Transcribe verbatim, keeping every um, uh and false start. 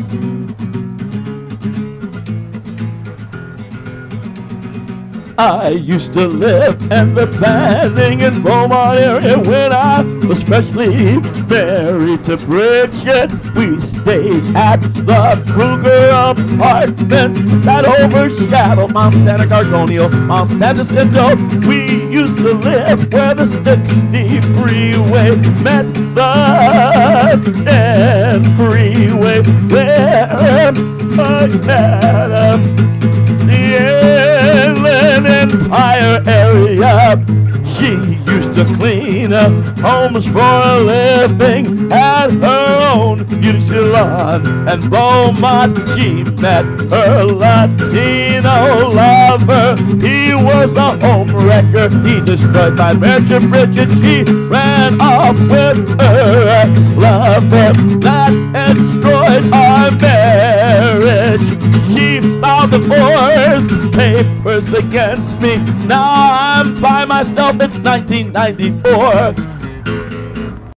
I used to live in the Banning and Beaumont area when I was freshly married to Bridget. We stayed at the Kruger Apartments that overshadow Mount Santa Gargonio, Mount San Jacinto. We used to live where the sixty freeway met the ten freeway, where I met the Inland Empire area. She used to clean up homes for a living, had her own beauty salon and Beaumont. She met her Latino lover. He was a home wrecker. He destroyed my marriage to Bridget. She ran off with her lover. That destroyed our marriage. She filed divorce papers against me. Now I'm by myself. It's nineteen ninety-four.